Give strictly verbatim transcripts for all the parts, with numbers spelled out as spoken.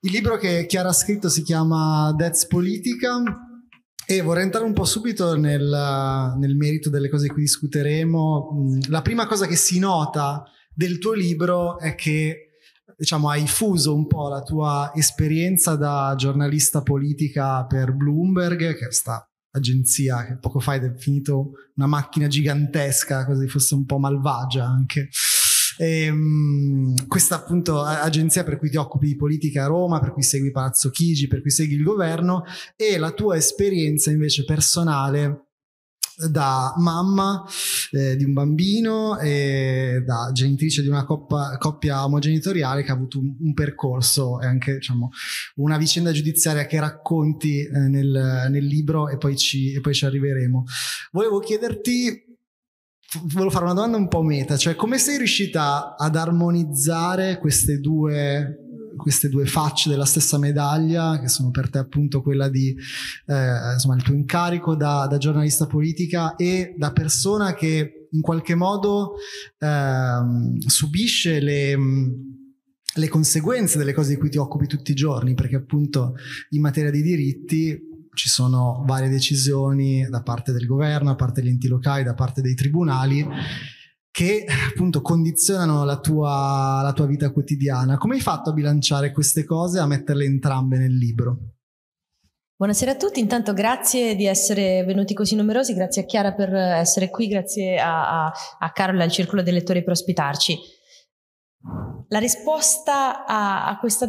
Il libro che Chiara ha scritto si chiama That's Politica e vorrei entrare un po' subito nel, nel merito delle cose di cui discuteremo. La prima cosa che si nota del tuo libro è che, diciamo, hai fuso un po' la tua esperienza da giornalista politica per Bloomberg, che è questa agenzia che poco fa hai definito una macchina gigantesca, così fosse un po' malvagia anche. E, um, questa appunto agenzia per cui ti occupi di politica a Roma, per cui segui Palazzo Chigi, per cui segui il governo, e la tua esperienza invece personale da mamma eh, di un bambino e da genitrice di una coppa, coppia omogenitoriale che ha avuto un, un percorso e anche, diciamo, una vicenda giudiziaria che racconti eh, nel, nel libro, e poi, ci, e poi ci arriveremo. Volevo chiederti, volevo fare una domanda un po' meta, cioè come sei riuscita ad armonizzare queste due queste due facce della stessa medaglia, che sono per te appunto quella di eh, insomma il tuo incarico da, da giornalista politica e da persona che in qualche modo eh, subisce le, le conseguenze delle cose di cui ti occupi tutti i giorni, perché appunto in materia di diritti ci sono varie decisioni da parte del governo, da parte degli enti locali, da parte dei tribunali, che appunto condizionano la tua, la tua vita quotidiana. Come hai fatto a bilanciare queste cose e a metterle entrambe nel libro? Buonasera a tutti, intanto grazie di essere venuti così numerosi, grazie a Chiara per essere qui, grazie a, a, a Carola e al Circolo dei Lettori per ospitarci. La risposta a, a questa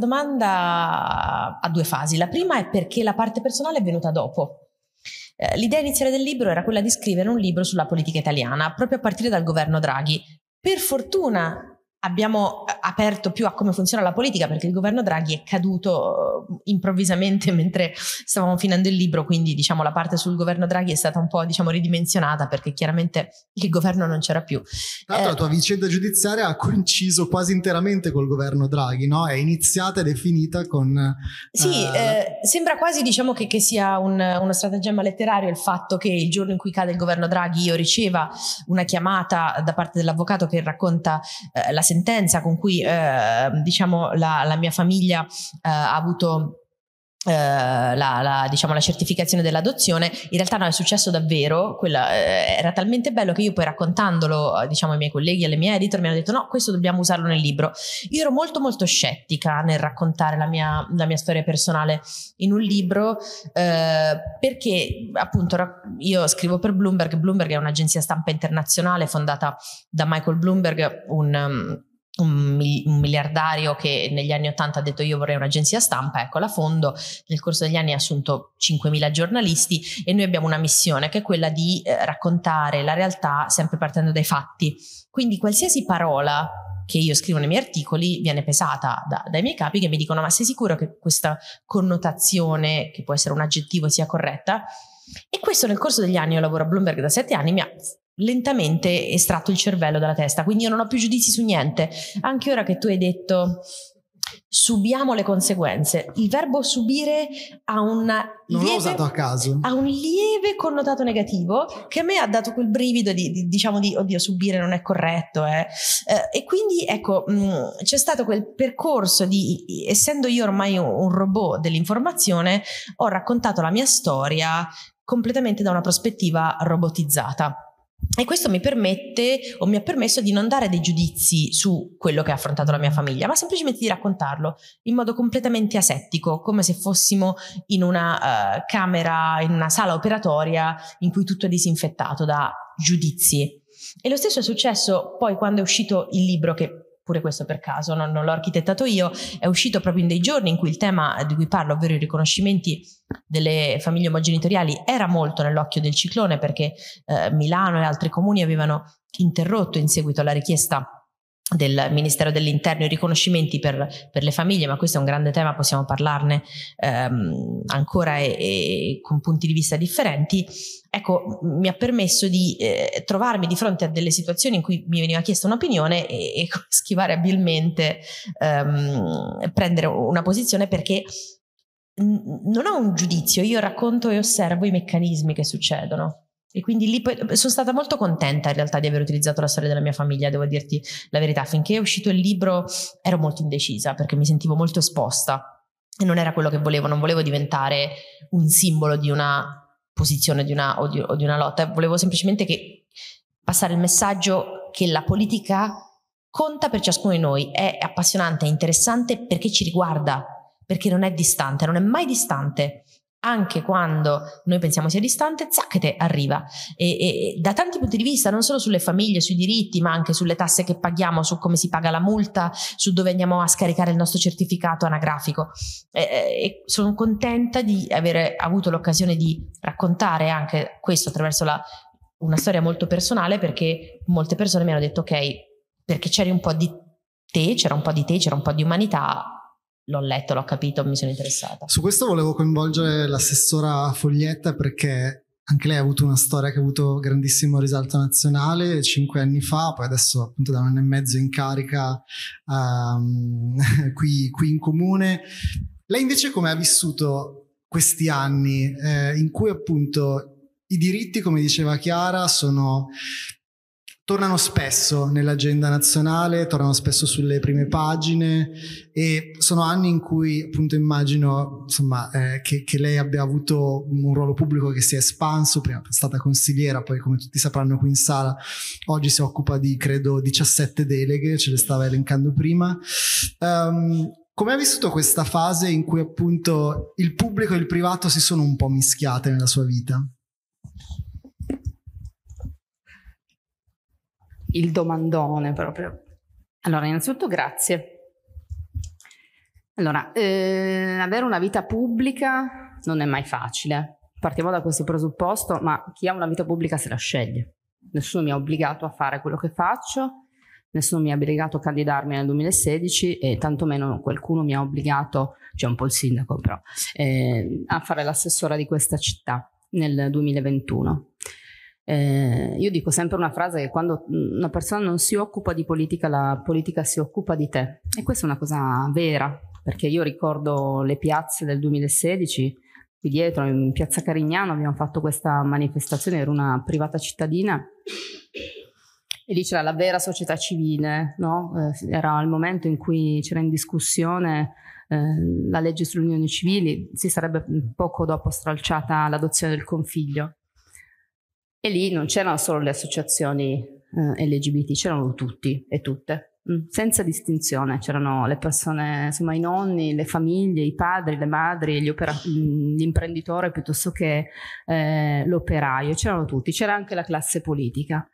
domanda ha due fasi. La prima è perché la parte personale è venuta dopo. L'idea iniziale del libro era quella di scrivere un libro sulla politica italiana, proprio a partire dal governo Draghi. Per fortuna abbiamo aperto più a come funziona la politica, perché il governo Draghi è caduto improvvisamente mentre stavamo finendo il libro, quindi diciamo la parte sul governo Draghi è stata un po', diciamo, ridimensionata, perché chiaramente il governo non c'era più. Tra l'altro eh, la tua vicenda giudiziaria ha coinciso quasi interamente col governo Draghi, no? È iniziata ed è finita con... Sì, eh, eh, sembra quasi, diciamo, che, che sia un, uno stratagemma letterario il fatto che il giorno in cui cade il governo Draghi io riceva una chiamata da parte dell'avvocato che racconta eh, la sentenza con cui eh, diciamo la, la mia famiglia eh, ha avuto eh, la, la, diciamo, la certificazione dell'adozione. In realtà no, è successo davvero. Quella, eh, era talmente bello che io poi, raccontandolo, diciamo, ai miei colleghi, alle mie editor, mi hanno detto no, questo dobbiamo usarlo nel libro. Io ero molto molto scettica nel raccontare la mia, la mia storia personale in un libro eh, perché appunto io scrivo per Bloomberg. Bloomberg è un'agenzia stampa internazionale fondata da Michael Bloomberg, un um, Un, un miliardario che negli anni ottanta ha detto io vorrei un'agenzia stampa, ecco, la fondo. Nel corso degli anni ha assunto cinquemila giornalisti e noi abbiamo una missione che è quella di eh, raccontare la realtà sempre partendo dai fatti, quindi qualsiasi parola che io scrivo nei miei articoli viene pesata da, dai miei capi, che mi dicono ma sei sicuro che questa connotazione, che può essere un aggettivo, sia corretta? E questo nel corso degli anni, io lavoro a Bloomberg da sette anni, mi ha lentamente estratto il cervello dalla testa, quindi io non ho più giudizi su niente. Anche ora che tu hai detto subiamo le conseguenze, il verbo subire ha, una non lieve, l'ho usato a caso, ha un lieve connotato negativo che a me ha dato quel brivido di, di diciamo di oddio, subire non è corretto eh. Eh, e quindi ecco mh, c'è stato quel percorso di, essendo io ormai un, un robot dell'informazione, ho raccontato la mia storia completamente da una prospettiva robotizzata. E questo mi permette, o mi ha permesso, di non dare dei giudizi su quello che ha affrontato la mia famiglia, ma semplicemente di raccontarlo in modo completamente asettico, come se fossimo in una uh, camera, in una sala operatoria in cui tutto è disinfettato da giudizi. E lo stesso è successo poi quando è uscito il libro, che pure questo per caso non, non l'ho architettato io, è uscito proprio in dei giorni in cui il tema di cui parlo, ovvero i riconoscimenti delle famiglie omogenitoriali, era molto nell'occhio del ciclone, perché eh, Milano e altri comuni avevano interrotto in seguito alla richiesta del Ministero dell'Interno i riconoscimenti per, per le famiglie, ma questo è un grande tema, possiamo parlarne ehm, ancora e, e con punti di vista differenti. Ecco, mi ha permesso di eh, trovarmi di fronte a delle situazioni in cui mi veniva chiesta un'opinione e, e schivare abilmente, ehm, prendere una posizione, perché non ho un giudizio, io racconto e osservo i meccanismi che succedono. E quindi lì poi sono stata molto contenta in realtà di aver utilizzato la storia della mia famiglia, devo dirti la verità. Finché è uscito il libro ero molto indecisa perché mi sentivo molto esposta e non era quello che volevo, non volevo diventare un simbolo di una posizione di una, o, di, o di una lotta, volevo semplicemente che passare il messaggio che la politica conta per ciascuno di noi, è appassionante, è interessante perché ci riguarda, perché non è distante, non è mai distante. Anche quando noi pensiamo sia distante, zacchete, arriva. E, e da tanti punti di vista, non solo sulle famiglie, sui diritti, ma anche sulle tasse che paghiamo, su come si paga la multa, su dove andiamo a scaricare il nostro certificato anagrafico. E, e sono contenta di aver avuto l'occasione di raccontare anche questo attraverso la, una storia molto personale, perché molte persone mi hanno detto ok, perché c'eri un po' di te, c'era un po' di te, c'era un po' di umanità. L'ho letto, l'ho capito, mi sono interessata. Su questo volevo coinvolgere l'assessora Foglietta, perché anche lei ha avuto una storia che ha avuto grandissimo risalto nazionale cinque anni fa, poi adesso appunto da un anno e mezzo in carica um, qui, qui in comune. Lei invece come ha vissuto questi anni eh, in cui appunto i diritti, come diceva Chiara, sono... tornano spesso nell'agenda nazionale, tornano spesso sulle prime pagine, e sono anni in cui appunto immagino insomma eh, che, che lei abbia avuto un ruolo pubblico che si è espanso. Prima è stata consigliera, poi come tutti sapranno qui in sala oggi si occupa di credo diciassette deleghe, ce le stava elencando prima. Um, come ha vissuto questa fase in cui appunto il pubblico e il privato si sono un po' mischiate nella sua vita? Il domandone proprio. Allora, innanzitutto grazie. Allora, eh, avere una vita pubblica non è mai facile. Partiamo da questo presupposto, ma chi ha una vita pubblica se la sceglie. Nessuno mi ha obbligato a fare quello che faccio, nessuno mi ha obbligato a candidarmi nel duemilasedici e tantomeno qualcuno mi ha obbligato, cioè un po' il sindaco però, eh, a fare l'assessora di questa città nel duemilaventuno. Eh, io dico sempre una frase che quando una persona non si occupa di politica, la politica si occupa di te, e questa è una cosa vera, perché io ricordo le piazze del duemilasedici, qui dietro in piazza Carignano abbiamo fatto questa manifestazione, era una privata cittadina e lì c'era la vera società civile, no? Eh, era il momento in cui c'era in discussione eh, la legge sulle unioni civili, si sarebbe poco dopo stralciata l'adozione del configlio. E lì non c'erano solo le associazioni eh, L G B T, c'erano tutti e tutte, mh, senza distinzione. C'erano le persone, insomma i nonni, le famiglie, i padri, le madri, gli opera- l'imprenditore piuttosto che eh, l'operaio, c'erano tutti, c'era anche la classe politica.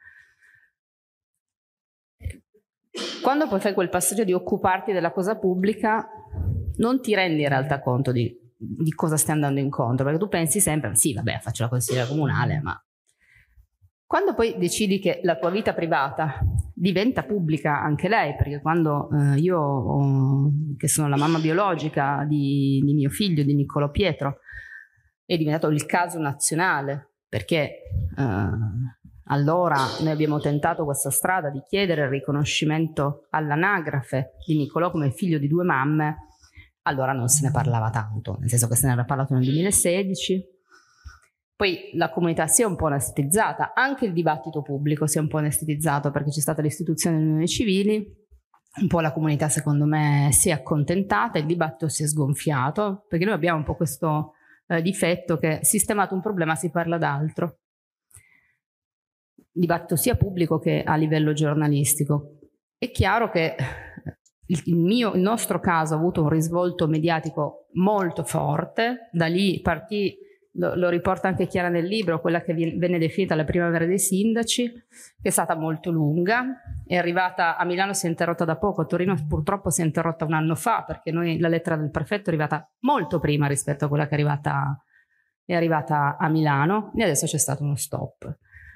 Quando poi fai quel passaggio di occuparti della cosa pubblica, non ti rendi in realtà conto di, di cosa stai andando incontro, perché tu pensi sempre, sì vabbè faccio la consigliera comunale, ma... Quando poi decidi che la tua vita privata diventa pubblica anche lei, perché quando eh, io, ho, che sono la mamma biologica di, di mio figlio, di Niccolò Pietro, è diventato il caso nazionale, perché eh, allora noi abbiamo tentato questa strada di chiedere il riconoscimento all'anagrafe di Niccolò come figlio di due mamme, allora non se ne parlava tanto, nel senso che se ne era parlato nel duemilasedici. Poi la comunità si è un po' anestetizzata, anche il dibattito pubblico si è un po' anestetizzato perché c'è stata l'istituzione delle unioni civili, un po' la comunità secondo me si è accontentata, il dibattito si è sgonfiato, perché noi abbiamo un po' questo eh, difetto che sistemato un problema si parla d'altro. Dibattito sia pubblico che a livello giornalistico. È chiaro che il, il, mio, il nostro caso ha avuto un risvolto mediatico molto forte, da lì partì. Lo, lo riporta anche Chiara nel libro, quella che venne definita la primavera dei sindaci, che è stata molto lunga, è arrivata a Milano, si è interrotta da poco, a Torino purtroppo si è interrotta un anno fa, perché noi la lettera del prefetto è arrivata molto prima rispetto a quella che è arrivata, è arrivata a Milano, e adesso c'è stato uno stop.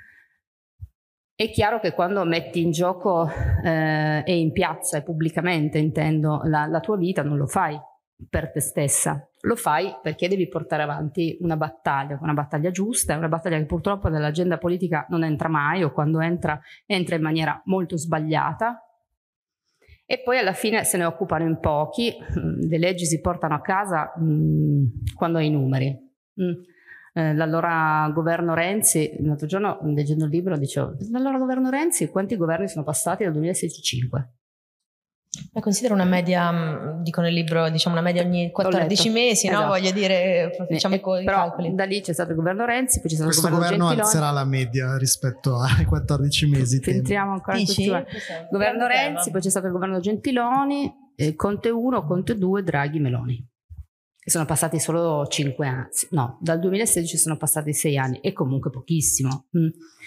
È chiaro che quando metti in gioco eh, e in piazza e pubblicamente, intendo, la, la tua vita, non lo fai per te stessa, lo fai perché devi portare avanti una battaglia, una battaglia giusta, una battaglia che purtroppo nell'agenda politica non entra mai, o quando entra, entra in maniera molto sbagliata, e poi alla fine se ne occupano in pochi, le leggi si portano a casa mh, quando hai i numeri. Mh. Eh, l'allora governo Renzi, l'altro giorno leggendo il libro dicevo, l'allora governo Renzi quanti governi sono passati dal duemilasedici? cinque. Ma considero una media, dico nel libro, diciamo una media ogni quattordici mesi, no? Esatto. Voglio dire, facciamo eh, i, i però calcoli. Da lì c'è stato il governo Renzi, poi c'è stato Questo il governo, governo Gentiloni. alzerà la media rispetto ai quattordici mesi. Entriamo ancora in Dici? questo governo Renzi, poi c'è stato il governo Gentiloni, eh, Conte uno, Conte due, Draghi, Meloni. Sono passati solo cinque anni, no, dal duemilasedici sono passati sei anni, e comunque pochissimo. Mm.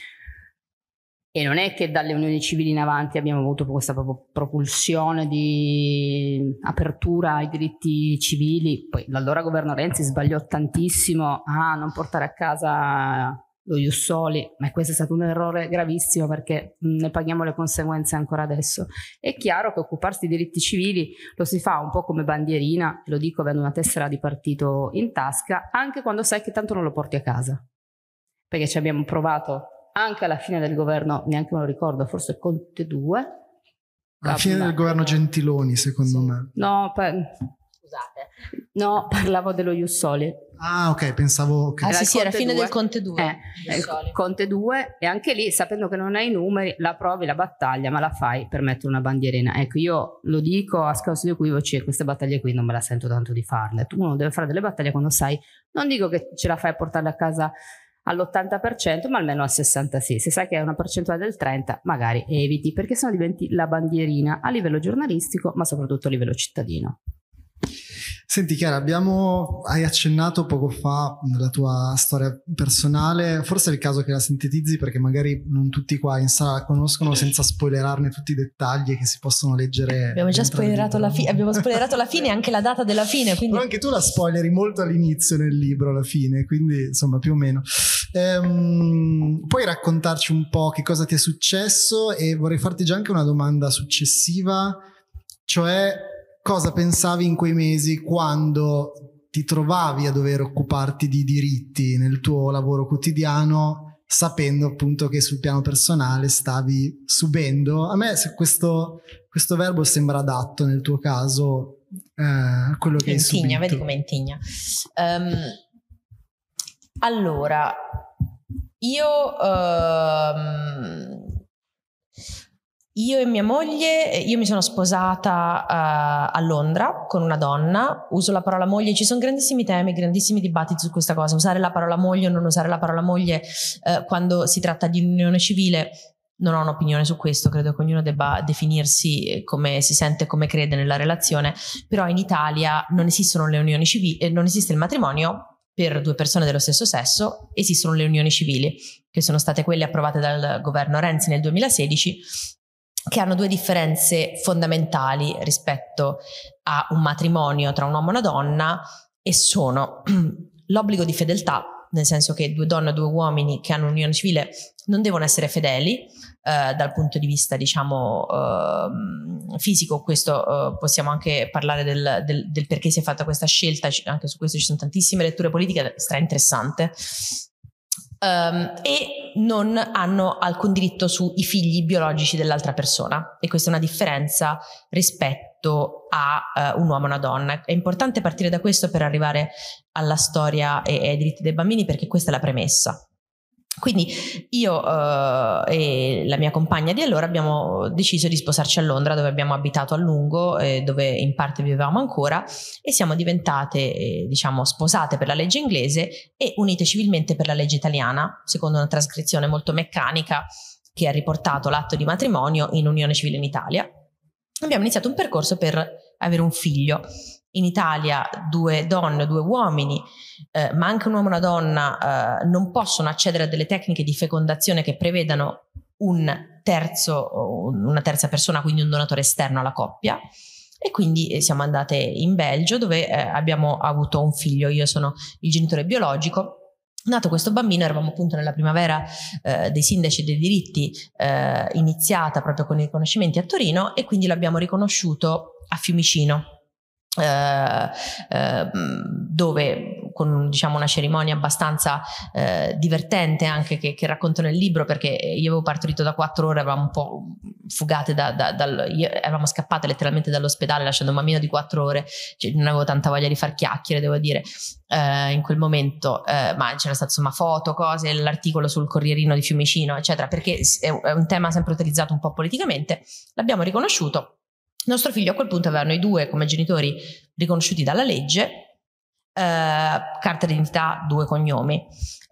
E non è che dalle unioni civili in avanti abbiamo avuto questa proprio propulsione di apertura ai diritti civili. Poi l'allora governo Renzi sbagliò tantissimo a non portare a casa lo Ius Soli, ma questo è stato un errore gravissimo, perché ne paghiamo le conseguenze ancora adesso. È chiaro che occuparsi di diritti civili lo si fa un po' come bandierina, lo dico avendo una tessera di partito in tasca, anche quando sai che tanto non lo porti a casa, perché ci abbiamo provato anche alla fine del governo, neanche me lo ricordo, forse Conte due. Alla fine del governo Gentiloni, secondo sì. me. No, per... scusate. No, parlavo dello Ius Soli. Ah, ok, pensavo che... Ah sì, sì, era fine due. del Conte due. Eh, eh, Conte due, e anche lì, sapendo che non hai i numeri, la provi la battaglia, ma la fai per mettere una bandierina. Ecco, io lo dico a scanso di equivoci, queste battaglie qui non me la sento tanto di farle. Tu uno deve fare delle battaglie quando sai, non dico che ce la fai a portarle a casa all'ottanta per cento, ma almeno al sessanta per cento. Se sai che è una percentuale del trenta, magari eviti, perché sennò diventi la bandierina a livello giornalistico, ma soprattutto a livello cittadino. Senti Chiara, abbiamo, hai accennato poco fa nella tua storia personale, forse è il caso che la sintetizzi, perché magari non tutti qua in sala la conoscono, senza spoilerarne tutti i dettagli che si possono leggere. Abbiamo già spoilerato la fine, abbiamo spoilerato la fine e anche la data della fine, quindi... Però anche tu la spoileri molto all'inizio nel libro, alla fine, quindi insomma più o meno. Ehm, puoi raccontarci un po' che cosa ti è successo, e vorrei farti già anche una domanda successiva, cioè cosa pensavi in quei mesi quando ti trovavi a dover occuparti di diritti nel tuo lavoro quotidiano, sapendo appunto che sul piano personale stavi subendo. A me se questo, questo verbo sembra adatto nel tuo caso, eh, quello che hai subito. Intigna, vedi come intigna. Um, allora, io... Um, Io e mia moglie, io mi sono sposata uh, a Londra con una donna, uso la parola moglie, ci sono grandissimi temi, grandissimi dibattiti su questa cosa, usare la parola moglie o non usare la parola moglie uh, quando si tratta di unione civile. Non ho un'opinione su questo, credo che ognuno debba definirsi come si sente, come crede nella relazione, però in Italia non esistono le unioni civili, eh, non esiste il matrimonio per due persone dello stesso sesso, esistono le unioni civili, che sono state quelle approvate dal governo Renzi nel duemilasedici, che hanno due differenze fondamentali rispetto a un matrimonio tra un uomo e una donna, e sono l'obbligo di fedeltà, nel senso che due donne o due uomini che hanno un'unione civile non devono essere fedeli eh, dal punto di vista, diciamo, eh, fisico. Questo eh, possiamo anche parlare del, del, del perché si è fatta questa scelta, anche su questo ci sono tantissime letture politiche, stra interessante. Um, e non hanno alcun diritto sui figli biologici dell'altra persona, e questa è una differenza rispetto a uh, un uomo e una donna. È importante partire da questo per arrivare alla storia e, e ai diritti dei bambini, perché questa è la premessa. Quindi io uh, e la mia compagna di allora abbiamo deciso di sposarci a Londra, dove abbiamo abitato a lungo, eh, dove in parte vivevamo ancora, e siamo diventate eh, diciamo sposate per la legge inglese e unite civilmente per la legge italiana, secondo una trascrizione molto meccanica che ha riportato l'atto di matrimonio in unione civile in Italia. Abbiamo iniziato un percorso per avere un figlio. In Italia due donne, due uomini, eh, ma anche un uomo e una donna eh, non possono accedere a delle tecniche di fecondazione che prevedano un terzo, una terza persona, quindi un donatore esterno alla coppia. E quindi eh, siamo andate in Belgio, dove eh, abbiamo avuto un figlio. Io sono il genitore biologico. Nato questo bambino, eravamo appunto nella primavera eh, dei sindaci dei diritti, eh, iniziata proprio con i riconoscimenti a Torino, e quindi l'abbiamo riconosciuto a Fiumicino. Uh, uh, dove con diciamo una cerimonia abbastanza uh, divertente anche, che, che racconto nel libro, perché io avevo partorito da quattro ore, avevamo un po' fugate da, da, dal, io, eravamo scappate letteralmente dall'ospedale lasciando un bambino di quattro ore, cioè, non avevo tanta voglia di far chiacchiere, devo dire, uh, in quel momento, uh, ma c'era stato insomma foto, cose, l'articolo sul Corrierino di Fiumicino eccetera, perché è, è un tema sempre utilizzato un po' politicamente. L'abbiamo riconosciuto Nostro figlio a quel punto aveva noi due come genitori riconosciuti dalla legge, Uh, carta d'identità, due cognomi.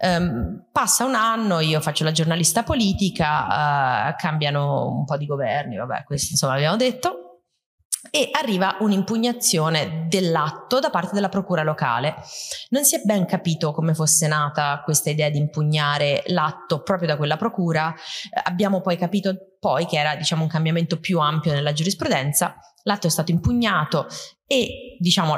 Um, passa un anno, io faccio la giornalista politica, uh, cambiano un po' di governi, vabbè, questo insomma abbiamo detto, e arriva un'impugnazione dell'atto da parte della procura locale. Non si è ben capito come fosse nata questa idea di impugnare l'atto proprio da quella procura. Uh, abbiamo poi capito poi che era, diciamo, un cambiamento più ampio nella giurisprudenza. L'atto è stato impugnato e, diciamo,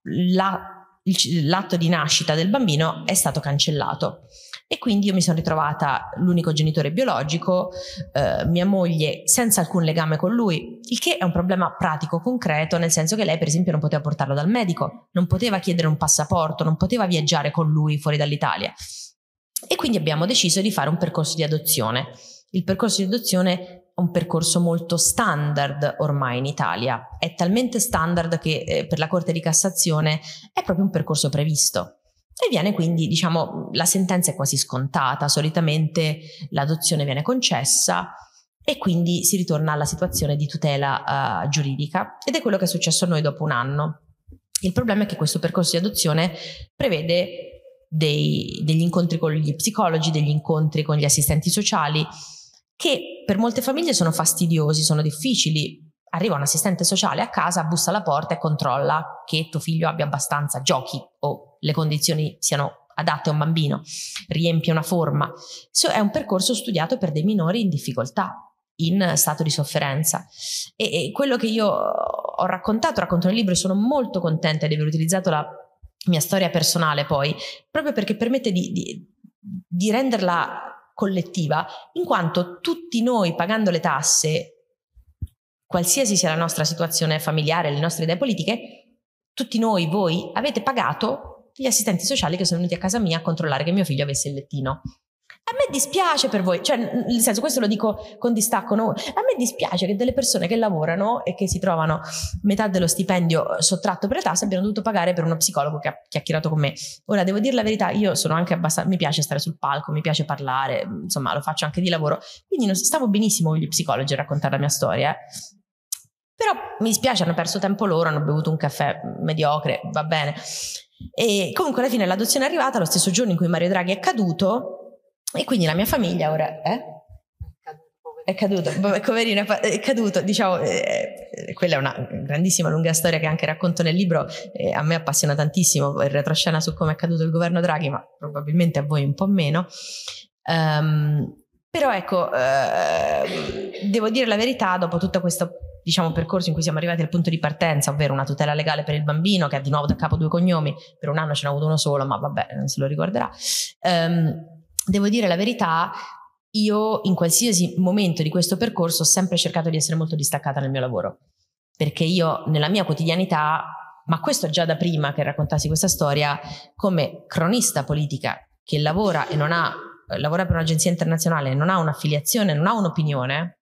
la l'atto di nascita del bambino è stato cancellato, e quindi io mi sono ritrovata l'unico genitore biologico, eh, mia moglie senza alcun legame con lui, il che è un problema pratico concreto, nel senso che lei per esempio non poteva portarlo dal medico, non poteva chiedere un passaporto, non poteva viaggiare con lui fuori dall'Italia, e quindi abbiamo deciso di fare un percorso di adozione. Il percorso di adozione è un percorso molto standard ormai in Italia, è talmente standard che eh, per la Corte di Cassazione è proprio un percorso previsto, e viene quindi, diciamo, la sentenza è quasi scontata, solitamente l'adozione viene concessa e quindi si ritorna alla situazione di tutela uh, giuridica, ed è quello che è successo a noi dopo un anno. Il problema è che questo percorso di adozione prevede dei, degli incontri con gli psicologi, degli incontri con gli assistenti sociali, che per molte famiglie sono fastidiosi, sono difficili. Arriva un assistente sociale a casa, bussa alla porta e controlla che tuo figlio abbia abbastanza giochi o le condizioni siano adatte a un bambino, riempie una forma. So, è un percorso studiato per dei minori in difficoltà, in stato di sofferenza, e, e quello che io ho raccontato, racconto nel libro, e sono molto contenta di aver utilizzato la mia storia personale poi, proprio perché permette di, di, di renderla collettiva, in quanto tutti noi, pagando le tasse, qualsiasi sia la nostra situazione familiare, le nostre idee politiche, tutti noi, voi, avete pagato gli assistenti sociali che sono venuti a casa mia a controllare che mio figlio avesse il lettino. A me dispiace per voi, cioè nel senso, questo lo dico con distacco, no? A me dispiace che delle persone che lavorano e che si trovano metà dello stipendio sottratto per le tasse abbiano dovuto pagare per uno psicologo che ha chiacchierato con me. Ora devo dire la verità, io sono anche abbastanza, mi piace stare sul palco, mi piace parlare, insomma lo faccio anche di lavoro, quindi non stavo benissimo con gli psicologi a raccontare la mia storia, eh. Però mi dispiace, hanno perso tempo loro, hanno bevuto un caffè mediocre, va bene. E comunque alla fine l'adozione è arrivata lo stesso giorno in cui Mario Draghi è caduto, e quindi la mia famiglia ora eh? è caduto, poverino, è caduto, diciamo, eh, quella è una grandissima lunga storia che anche racconto nel libro, eh, a me appassiona tantissimo il retroscena su come è caduto il governo Draghi, ma probabilmente a voi un po' meno. Um, però ecco, eh, devo dire la verità, dopo tutto questo, diciamo, percorso in cui siamo arrivati al punto di partenza, ovvero una tutela legale per il bambino che ha di nuovo da capo due cognomi, per un anno ce n'ha avuto uno solo, ma vabbè, non se lo ricorderà. Um, devo dire la verità, io in qualsiasi momento di questo percorso ho sempre cercato di essere molto distaccata nel mio lavoro, perché io nella mia quotidianità, ma questo già da prima che raccontassi questa storia, come cronista politica che lavora e non ha lavora per un'agenzia internazionale, non ha un'affiliazione, non ha un'opinione,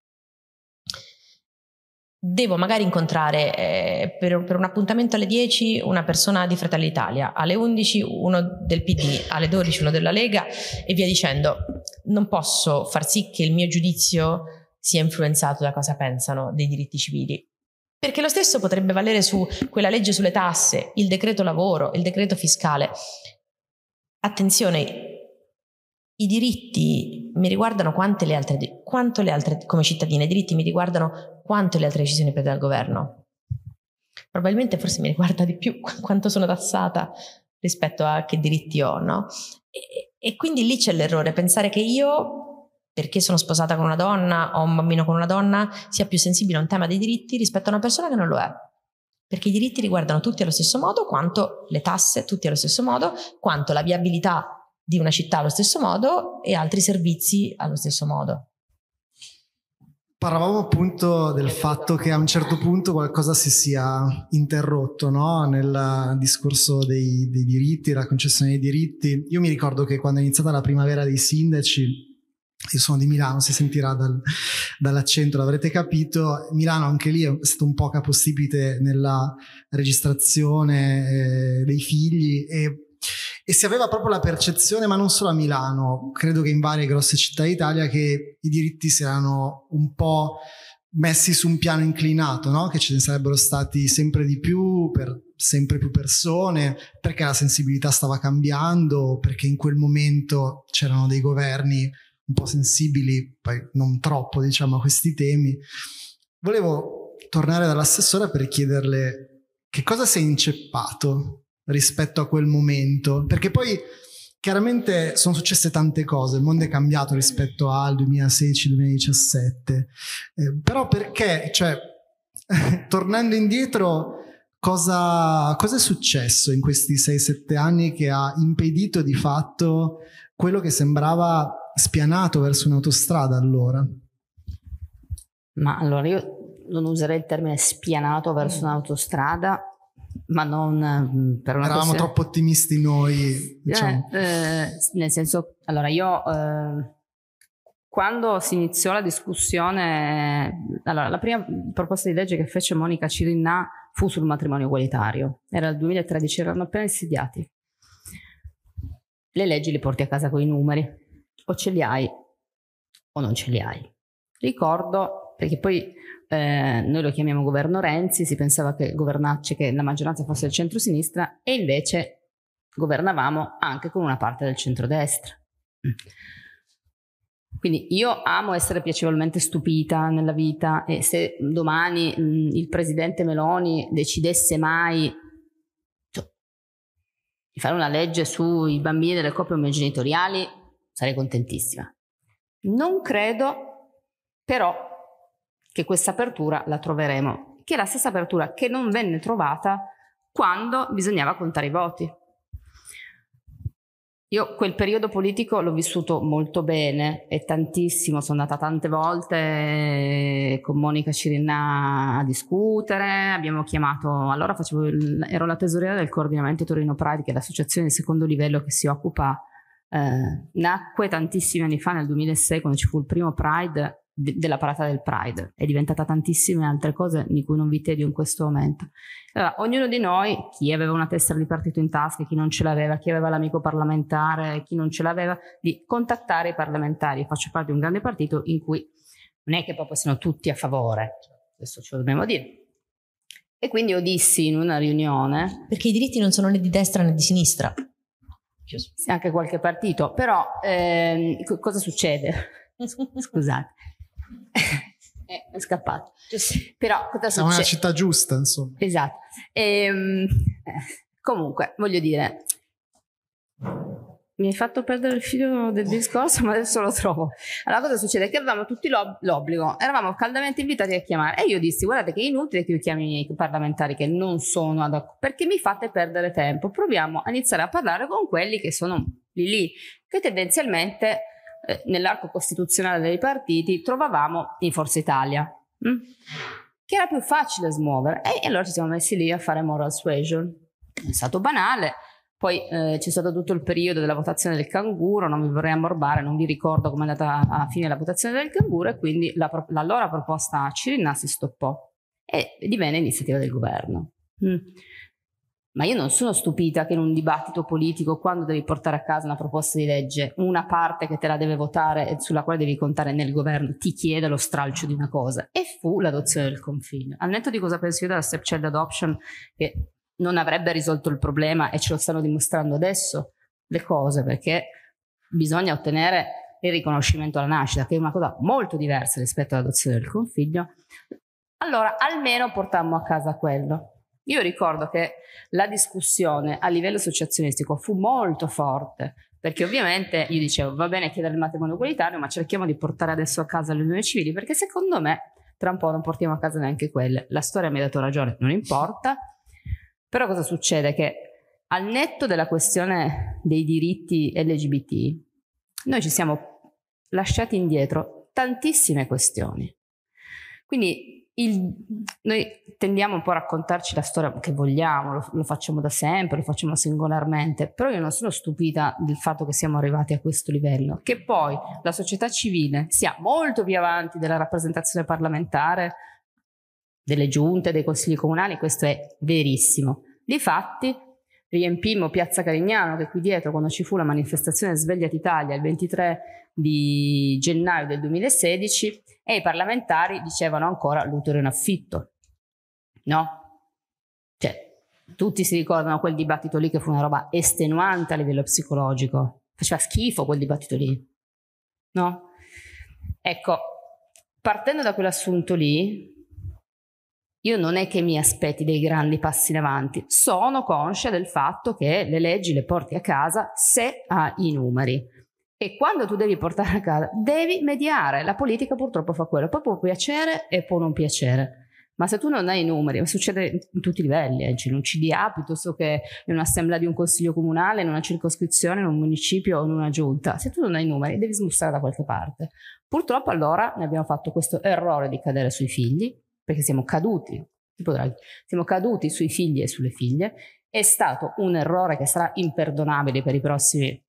devo magari incontrare eh, per, per un appuntamento alle dieci una persona di Fratelli d'Italia, alle undici uno del P D, alle dodici uno della Lega e via dicendo. Non posso far sì che il mio giudizio sia influenzato da cosa pensano dei diritti civili, perché lo stesso potrebbe valere su quella legge sulle tasse, il decreto lavoro, il decreto fiscale. Attenzione, i diritti mi riguardano quante le altre, quanto le altre, come cittadina, i diritti mi riguardano quanto le altre decisioni prese dal governo. Probabilmente forse mi riguarda di più quanto sono tassata rispetto a che diritti ho, no? E, e quindi lì c'è l'errore, pensare che io, perché sono sposata con una donna, ho un bambino con una donna, sia più sensibile a un tema dei diritti rispetto a una persona che non lo è. Perché i diritti riguardano tutti allo stesso modo, quanto le tasse tutti allo stesso modo, quanto la viabilità di una città allo stesso modo e altri servizi allo stesso modo. Parlavamo appunto del fatto che a un certo punto qualcosa si sia interrotto, no? Nel discorso dei, dei diritti, la concessione dei diritti. Io mi ricordo che quando è iniziata la primavera dei sindaci, io sono di Milano, si sentirà dal, dall'accento, l'avrete capito, Milano anche lì è stato un po' capostipite nella registrazione eh, dei figli e E si aveva proprio la percezione, ma non solo a Milano, credo che in varie grosse città d'Italia, che i diritti siano un po' messi su un piano inclinato, no? Che ce ne sarebbero stati sempre di più per sempre più persone, perché la sensibilità stava cambiando, perché in quel momento c'erano dei governi un po' sensibili, poi non troppo diciamo a questi temi. Volevo tornare dall'assessore per chiederle che cosa si è inceppato rispetto a quel momento, perché poi chiaramente sono successe tante cose, il mondo è cambiato rispetto al duemilasedici duemiladiciassette, eh, però perché, cioè, tornando indietro, cosa, cosa è successo in questi sei sette anni che ha impedito di fatto quello che sembrava spianato verso un'autostrada allora? Ma allora io non userei il termine spianato verso un'autostrada, ma non per una Eravamo questione... troppo ottimisti noi, diciamo. Eh, eh, nel senso, allora io eh, quando si iniziò la discussione, allora la prima proposta di legge che fece Monica Cirinnà fu sul matrimonio egualitario, era il duemilatredici, erano appena insediati. Le leggi le porti a casa con i numeri, o ce li hai o non ce li hai. Ricordo, perché poi Eh, noi lo chiamiamo governo Renzi, si pensava che governacci, che la maggioranza fosse del centro-sinistra, e invece governavamo anche con una parte del centrodestra. Quindi io amo essere piacevolmente stupita nella vita, e se domani mh, il presidente Meloni decidesse mai cioè, di fare una legge sui bambini delle coppie omogenitoriali, sarei contentissima. Non credo però che questa apertura la troveremo, che è la stessa apertura che non venne trovata quando bisognava contare i voti. Io quel periodo politico l'ho vissuto molto bene e tantissimo, sono andata tante volte con Monica Cirinnà a discutere, abbiamo chiamato, allora facevo il, ero la tesoriera del coordinamento Torino Pride, che è l'associazione di secondo livello che si occupa, eh, nacque tantissimi anni fa, nel duemilasei, quando ci fu il primo Pride, della parata del Pride, è diventata tantissime altre cose di cui non vi tedio in questo momento. Allora, ognuno di noi, chi aveva una tessera di partito in tasca, chi non ce l'aveva, chi aveva l'amico parlamentare, chi non ce l'aveva, di contattare i parlamentari. Io faccio parte di un grande partito in cui non è che proprio siano tutti a favore, questo ce lo dobbiamo dire. E quindi io dissi in una riunione, perché i diritti non sono né di destra né di sinistra, anche qualche partito, però ehm, cosa succede? Scusate, è scappato. Però cosa siamo succede? nella città giusta, insomma. Esatto. Ehm, comunque, voglio dire, mi hai fatto perdere il filo del discorso, ma adesso lo trovo. Allora, cosa succede? Che avevamo tutti l'ob- l'obbligo, eravamo caldamente invitati a chiamare, e io dissi: guardate che è inutile che io chiami i parlamentari che non sono ad acc- perché mi fate perdere tempo, proviamo a iniziare a parlare con quelli che sono lì lì, che tendenzialmente eh, nell'arco costituzionale dei partiti trovavamo in Forza Italia, hm? che era più facile smuovere, e, e allora ci siamo messi lì a fare moral suasion. È stato banale. Poi eh, c'è stato tutto il periodo della votazione del canguro, non vi vorrei ammorbare, non vi ricordo come è andata a fine la votazione del canguro, e quindi la, l'allora proposta Cirinnà si stoppò e divenne iniziativa del governo. Mm. Ma io non sono stupita che in un dibattito politico, quando devi portare a casa una proposta di legge, una parte che te la deve votare e sulla quale devi contare nel governo ti chiede lo stralcio di una cosa, e fu l'adozione del configlio. Al netto di cosa penso io della stepchild adoption, che non avrebbe risolto il problema, e ce lo stanno dimostrando adesso le cose, perché bisogna ottenere il riconoscimento alla nascita, che è una cosa molto diversa rispetto all'adozione del configlio. Allora almeno portammo a casa quello. Io ricordo che la discussione a livello associazionistico fu molto forte, perché ovviamente io dicevo: va bene chiedere il matrimonio egualitario, ma cerchiamo di portare adesso a casa le unioni civili, perché secondo me tra un po' non portiamo a casa neanche quelle. La storia mi ha dato ragione, non importa. Però cosa succede? Che al netto della questione dei diritti L G B T, noi ci siamo lasciati indietro tantissime questioni. Quindi il, noi tendiamo un po' a raccontarci la storia che vogliamo, lo, lo facciamo da sempre, lo facciamo singolarmente, però io non sono stupita del fatto che siamo arrivati a questo livello, che poi la società civile sia molto più avanti della rappresentazione parlamentare, delle giunte, dei consigli comunali, questo è verissimo. Difatti riempimmo Piazza Carignano, che è qui dietro, quando ci fu la manifestazione Svegliati Italia il ventitré di gennaio del duemilasedici, e i parlamentari dicevano ancora l'utero in affitto, no? Cioè, tutti si ricordano quel dibattito lì, che fu una roba estenuante a livello psicologico, faceva schifo quel dibattito lì, no? Ecco, partendo da quell'assunto lì, io non è che mi aspetti dei grandi passi in avanti, sono conscia del fatto che le leggi le porti a casa se hai i numeri, e quando tu devi portare a casa devi mediare. La politica purtroppo fa quello, poi può piacere e può non piacere, ma se tu non hai i numeri, succede in tutti i livelli, eh, in un C D A piuttosto che in un'assemblea di un consiglio comunale, in una circoscrizione, in un municipio o in una giunta, se tu non hai i numeri devi smussare da qualche parte. Purtroppo allora ne abbiamo fatto questo errore di cadere sui figli, perché siamo caduti, siamo caduti sui figli e sulle figlie. È stato un errore che sarà imperdonabile per i prossimi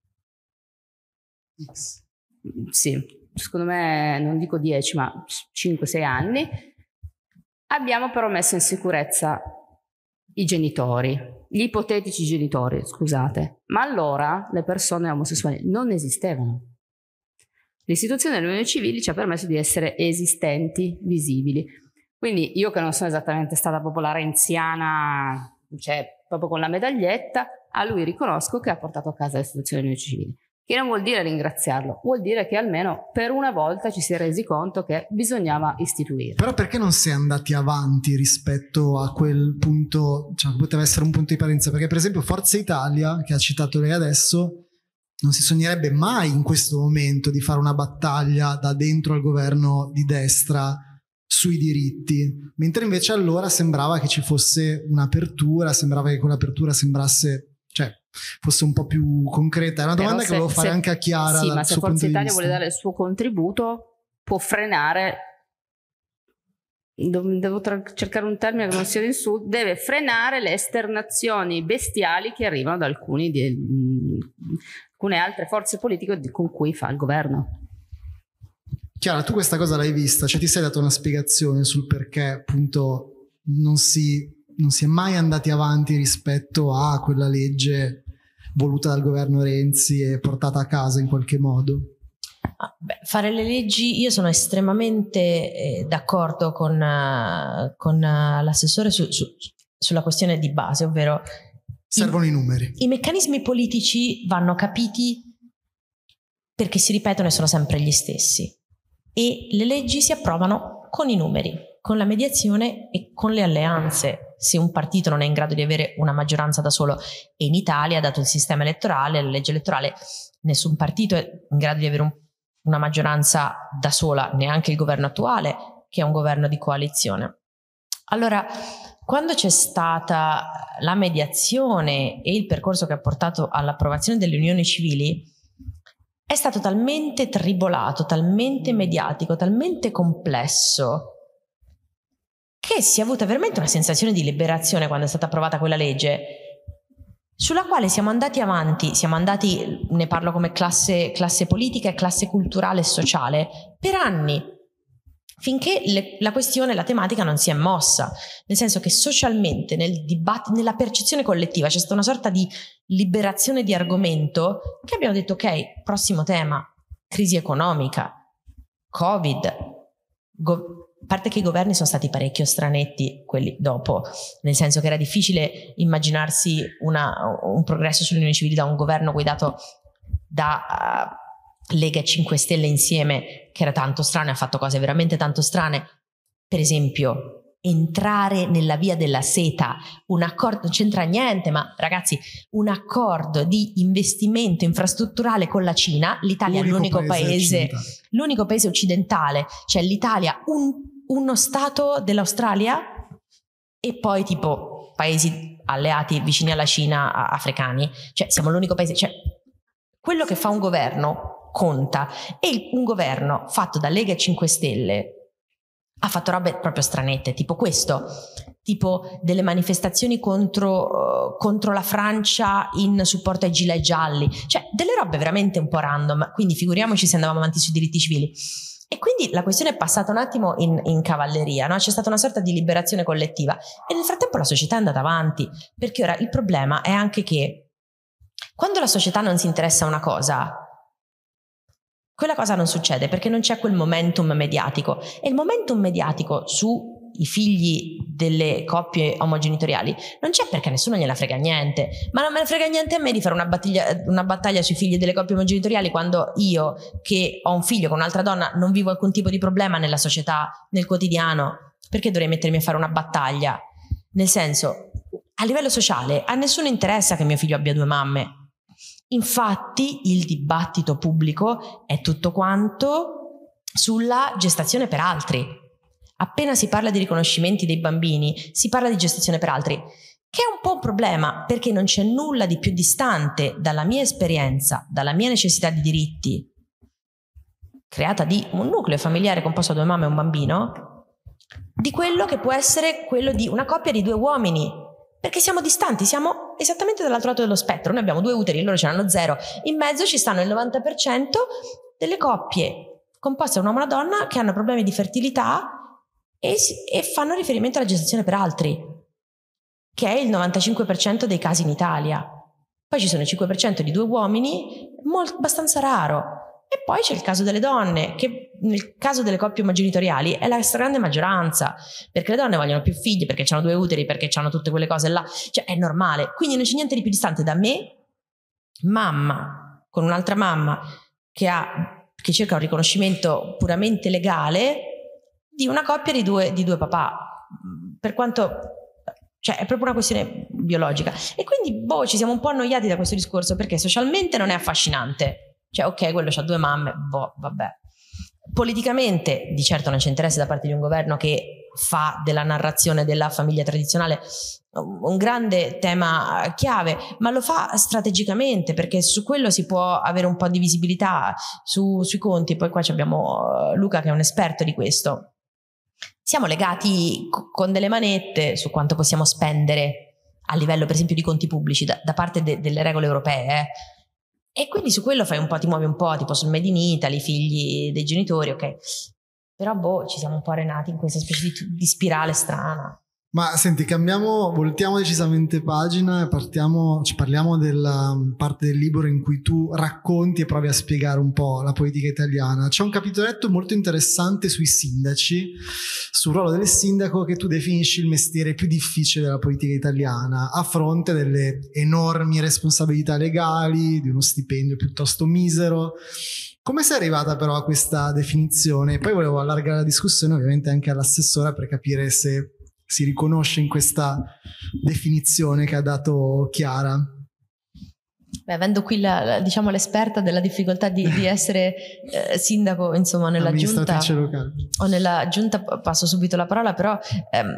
X. Sì, secondo me non dico dieci, ma cinque sei anni. Abbiamo però messo in sicurezza i genitori, gli ipotetici genitori, scusate, ma allora le persone omosessuali non esistevano. L'istituzione delle unioni civili ci ha permesso di essere esistenti, visibili. Quindi io, che non sono esattamente stata proprio la renziana, cioè proprio con la medaglietta, a lui riconosco che ha portato a casa l'istituzione delle unioni civili. Che non vuol dire ringraziarlo, vuol dire che almeno per una volta ci si è resi conto che bisognava istituire. Però perché non si è andati avanti rispetto a quel punto, cioè poteva essere un punto di partenza? Perché per esempio Forza Italia, che ha citato lei adesso, non si sognerebbe mai in questo momento di fare una battaglia da dentro al governo di destra sui diritti, mentre invece allora sembrava che ci fosse un'apertura, sembrava che quell'apertura sembrasse, cioè fosse un po' più concreta. È una domanda se, che volevo fare se, anche a Chiara. Sì, ma se Forza Italia vuole dare il suo contributo, può frenare, devo cercare un termine che non sia insulto, deve frenare le esternazioni bestiali che arrivano da alcuni di, alcune altre forze politiche con cui fa il governo. Chiara, tu questa cosa l'hai vista, cioè ti sei dato una spiegazione sul perché appunto non si non si è mai andati avanti rispetto a quella legge voluta dal governo Renzi e portata a casa in qualche modo? Ah, beh, fare le leggi, io sono estremamente eh, d'accordo con, uh, con uh, l'assessore su, su, sulla questione di base, ovvero servono i, i numeri. I meccanismi politici vanno capiti perché si ripetono e sono sempre gli stessi, e le leggi si approvano con i numeri, con la mediazione e con le alleanze. Se un partito non è in grado di avere una maggioranza da solo, e in Italia, dato il sistema elettorale, la legge elettorale, nessun partito è in grado di avere un, una maggioranza da sola, neanche il governo attuale, che è un governo di coalizione. Allora, quando c'è stata la mediazione e il percorso che ha portato all'approvazione delle unioni civili, è stato talmente tribolato, talmente mediatico, talmente complesso, che si è avuta veramente una sensazione di liberazione quando è stata approvata quella legge, sulla quale siamo andati avanti, siamo andati, ne parlo come classe, classe politica e classe culturale e sociale, per anni, finché le, la questione, la tematica non si è mossa, nel senso che socialmente, nel dibattito, nella percezione collettiva c'è stata una sorta di liberazione di argomento, che abbiamo detto ok, prossimo tema, crisi economica, Covid, go- a parte che i governi sono stati parecchio stranetti quelli dopo, nel senso che era difficile immaginarsi una, un progresso sulle unioni civili da un governo guidato da uh, Lega e cinque Stelle insieme, che era tanto strano e ha fatto cose veramente tanto strane. Per esempio, entrare nella via della seta, un accordo, non c'entra niente, ma ragazzi, un accordo di investimento infrastrutturale con la Cina. L'Italia l'unico è l'unico paese, paese l'unico paese occidentale, cioè l'Italia, un, uno stato dell'Australia e poi tipo paesi alleati vicini alla Cina, africani, cioè siamo l'unico paese, cioè quello che fa un governo conta, e un governo fatto da Lega e cinque Stelle ha fatto robe proprio stranette, tipo questo, tipo delle manifestazioni contro, uh, contro la Francia in supporto ai gilet gialli, cioè delle robe veramente un po' random, quindi figuriamoci se andavamo avanti sui diritti civili. E quindi la questione è passata un attimo in, in cavalleria, no? C'è stata una sorta di liberazione collettiva e nel frattempo la società è andata avanti, perché ora il problema è anche che quando la società non si interessa a una cosa, quella cosa non succede perché non c'è quel momentum mediatico, e il momentum mediatico sui figli delle coppie omogenitoriali non c'è perché nessuno gliela frega niente. Ma non me ne frega niente a me di fare una battaglia, una battaglia sui figli delle coppie omogenitoriali quando io, che ho un figlio con un'altra donna, non vivo alcun tipo di problema nella società, nel quotidiano. Perché dovrei mettermi a fare una battaglia? Nel senso, a livello sociale a nessuno interessa che mio figlio abbia due mamme. Infatti il dibattito pubblico è tutto quanto sulla gestazione per altri. Appena si parla di riconoscimenti dei bambini, si parla di gestazione per altri, che è un po' un problema perché non c'è nulla di più distante dalla mia esperienza, dalla mia necessità di diritti, creata di un nucleo familiare composto da due mamme e un bambino, di quello che può essere quello di una coppia di due uomini. Perché siamo distanti, siamo esattamente dall'altro lato dello spettro. Noi abbiamo due uteri, loro ce n'hanno zero. In mezzo ci stanno il novanta per cento delle coppie composte da un uomo e una donna che hanno problemi di fertilità e, e fanno riferimento alla gestazione per altri, che è il novantacinque per cento dei casi in Italia. Poi ci sono il cinque per cento di due uomini, molto, abbastanza raro. E poi c'è il caso delle donne, che nel caso delle coppie omogenitoriali è la stragrande maggioranza, perché le donne vogliono più figli, perché hanno due uteri, perché hanno tutte quelle cose là, cioè è normale. Quindi non c'è niente di più distante da me, mamma, con un'altra mamma che, ha, che cerca un riconoscimento puramente legale, di una coppia di due, di due papà, per quanto... cioè è proprio una questione biologica. E quindi boh, ci siamo un po' annoiati da questo discorso, perché socialmente non è affascinante. Cioè, ok, quello c'ha due mamme, boh, vabbè. Politicamente, di certo non c'è interesse da parte di un governo che fa della narrazione della famiglia tradizionale un grande tema chiave, ma lo fa strategicamente, perché su quello si può avere un po' di visibilità su, sui conti. Poi qua abbiamo Luca che è un esperto di questo. Siamo legati co- con delle manette su quanto possiamo spendere a livello, per esempio, di conti pubblici da, da parte de- delle regole europee, eh. E quindi su quello fai un po', ti muovi un po', tipo sul Made in Italy, figli dei genitori, ok. Però boh, ci siamo un po' arenati in questa specie di, di spirale strana. Ma senti, cambiamo, voltiamo decisamente pagina e partiamo, ci parliamo della parte del libro in cui tu racconti e provi a spiegare un po' la politica italiana. C'è un capitoletto molto interessante sui sindaci, sul ruolo del sindaco, che tu definisci il mestiere più difficile della politica italiana, a fronte delle enormi responsabilità legali, di uno stipendio piuttosto misero. Come sei arrivata però a questa definizione? Poi volevo allargare la discussione ovviamente anche all'assessora per capire se si riconosce in questa definizione che ha dato Chiara. Beh, avendo qui la, la, diciamo l'esperta della difficoltà di, di essere eh, sindaco, insomma, nella giunta locale. o nella giunta, passo subito la parola, però ehm,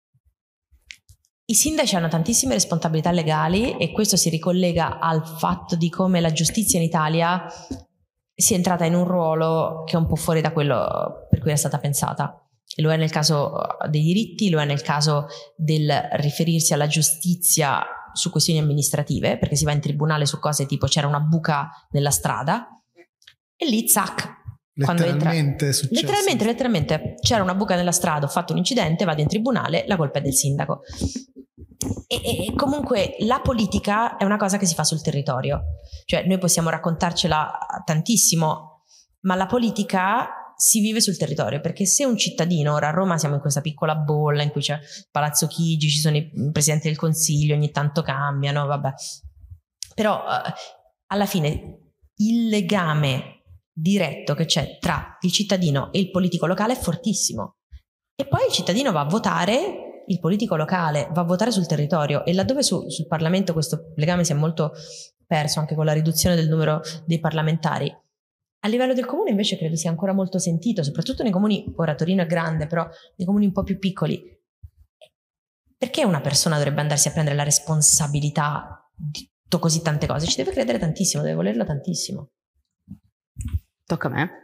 i sindaci hanno tantissime responsabilità legali e questo si ricollega al fatto di come la giustizia in Italia sia entrata in un ruolo che è un po' fuori da quello per cui è stata pensata. E lo è nel caso dei diritti, lo è nel caso del riferirsi alla giustizia su questioni amministrative, perché si va in tribunale su cose tipo c'era una buca nella strada e lì zac, quando entra, letteralmente è successo. letteralmente, letteralmente c'era una buca nella strada, ho fatto un incidente, vado in tribunale, la colpa è del sindaco. E, e comunque la politica è una cosa che si fa sul territorio, cioè noi possiamo raccontarcela tantissimo, ma la politica si vive sul territorio, perché se un cittadino, ora a Roma siamo in questa piccola bolla in cui c'è Palazzo Chigi, ci sono i presidenti del consiglio, ogni tanto cambiano, vabbè, però eh, alla fine il legame diretto che c'è tra il cittadino e il politico locale è fortissimo, e poi il cittadino va a votare il politico locale, va a votare sul territorio, e laddove su, sul Parlamento questo legame si è molto perso anche con la riduzione del numero dei parlamentari, a livello del comune invece credo sia ancora molto sentito, soprattutto nei comuni, ora Torino è grande, però nei comuni un po' più piccoli. Perché una persona dovrebbe andarsi a prendere la responsabilità di così tante cose? Ci deve credere tantissimo, deve volerlo tantissimo. Tocca a me.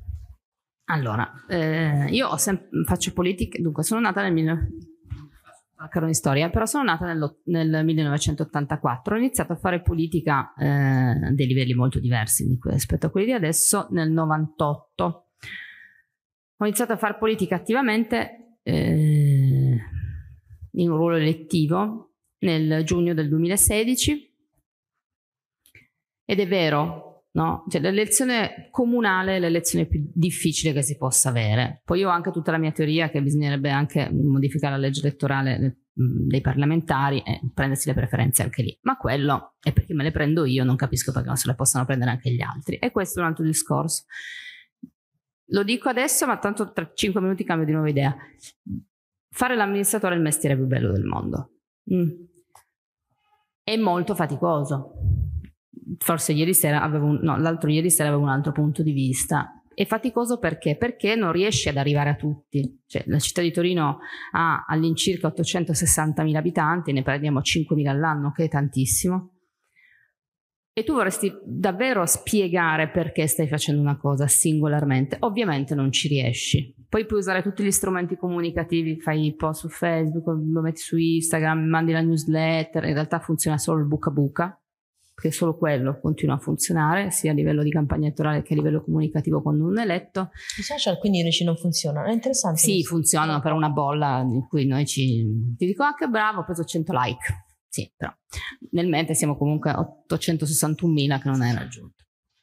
Allora, eh, io ho sem- faccio politica, dunque sono nata nel mille... di storia, però sono nata nel, nel millenovecentottantaquattro, ho iniziato a fare politica eh, a dei livelli molto diversi di, rispetto a quelli di adesso nel novantotto. Ho iniziato a fare politica attivamente eh, in un ruolo elettivo nel giugno del duemilasedici, ed è vero, no? Cioè, l'elezione comunale è l'elezione più difficile che si possa avere. Poi io ho anche tutta la mia teoria che bisognerebbe anche modificare la legge elettorale dei parlamentari e prendersi le preferenze anche lì, ma quello è perché me le prendo io, non capisco perché non se le possano prendere anche gli altri, e questo è un altro discorso. Lo dico adesso, ma tanto tra cinque minuti cambio di nuova idea. Fare l'amministratore è il mestiere più bello del mondo. Mm. È molto faticoso. Forse ieri sera avevo un, no, l'altro ieri sera avevo un altro punto di vista. È faticoso perché? Perché non riesci ad arrivare a tutti. Cioè, la città di Torino ha all'incirca ottocentosessantamila abitanti, ne prendiamo cinquemila all'anno, che è tantissimo. E tu vorresti davvero spiegare perché stai facendo una cosa singolarmente. Ovviamente non ci riesci. Poi puoi usare tutti gli strumenti comunicativi, fai i post su Facebook, lo metti su Instagram, mandi la newsletter, in realtà funziona solo il buca buca, perché solo quello continua a funzionare, sia a livello di campagna elettorale che a livello comunicativo quando uno è eletto. I social quindi dici non funzionano? È interessante. Sì, funzionano per una bolla in cui noi ci... Ti dico, ah che bravo, ho preso cento like. Sì, però nel mente siamo comunque ottocentosessantunomila che non hai raggiunto.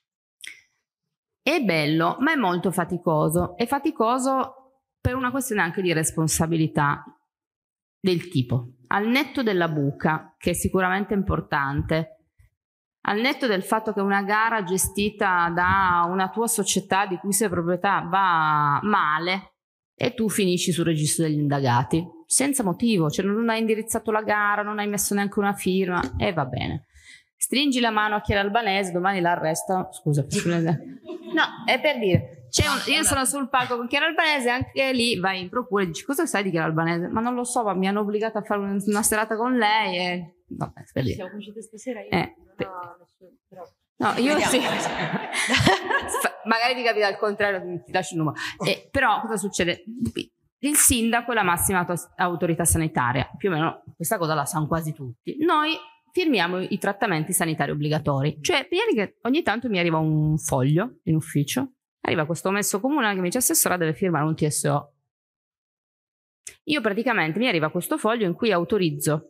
È bello, ma è molto faticoso. È faticoso per una questione anche di responsabilità del tipo. Al netto della buca, che è sicuramente importante, al netto del fatto che una gara gestita da una tua società di cui sei proprietà va male e tu finisci sul registro degli indagati senza motivo, cioè non hai indirizzato la gara, non hai messo neanche una firma, e va bene. Stringi la mano a Chiara Albanese, domani la arresta. Scusa, no, è per dire, c'è un, io sono sul palco con Chiara Albanese, anche lì vai in procura e dici cosa sai di Chiara Albanese? Ma non lo so, ma mi hanno obbligato a fare una serata con lei e vabbè, per dire. Siamo conosciute stasera, io eh, non ho nessuno, però... No, io sì. Magari ti capita al contrario, ti lascio il numero. Eh, però cosa succede? Il sindaco è la massima autorità sanitaria, più o meno questa cosa la sanno quasi tutti. Noi firmiamo i trattamenti sanitari obbligatori, cioè che ogni tanto mi arriva un foglio in ufficio, arriva questo messo comunale che mi dice assessora deve firmare un T S O. Io praticamente mi arriva questo foglio in cui autorizzo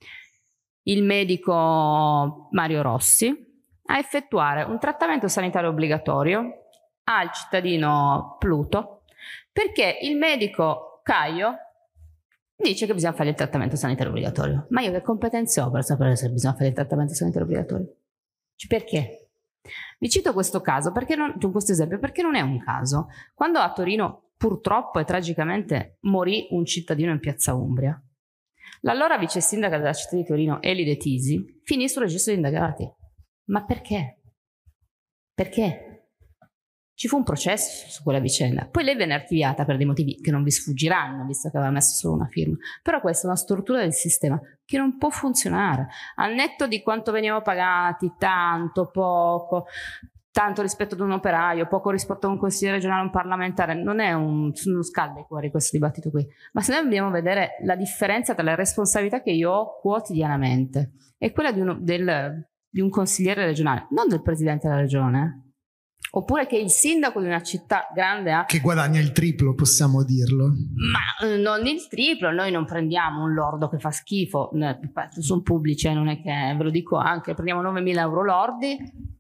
il medico Mario Rossi a effettuare un trattamento sanitario obbligatorio al cittadino Pluto, perché il medico Caio dice che bisogna fare il trattamento sanitario obbligatorio. Ma io che competenze ho per sapere se bisogna fare il trattamento sanitario obbligatorio? Perché? Vi cito questo caso, perché non, questo esempio, perché non è un caso. Quando a Torino purtroppo e tragicamente morì un cittadino in piazza Umbria, l'allora vice sindaca della città di Torino, Elide Tisi, finì sul registro di indagati. Ma perché? Perché? Ci fu un processo su quella vicenda, poi lei venne archiviata per dei motivi che non vi sfuggiranno, visto che aveva messo solo una firma. Però questa è una stortura del sistema che non può funzionare, al netto di quanto veniamo pagati, tanto, poco, tanto rispetto ad un operaio, poco rispetto a un consigliere regionale, un parlamentare. Non è un, non scalda i cuori questo dibattito qui, ma se noi dobbiamo vedere la differenza tra le responsabilità che io ho quotidianamente e quella di, uno, del, di un consigliere regionale, non del presidente della regione, oppure che il sindaco di una città grande ha... Che guadagna il triplo, possiamo dirlo. Ma eh, non il triplo, noi non prendiamo un lordo che fa schifo, sono pubblici, non è che, ve lo dico anche, prendiamo novemila euro lordi,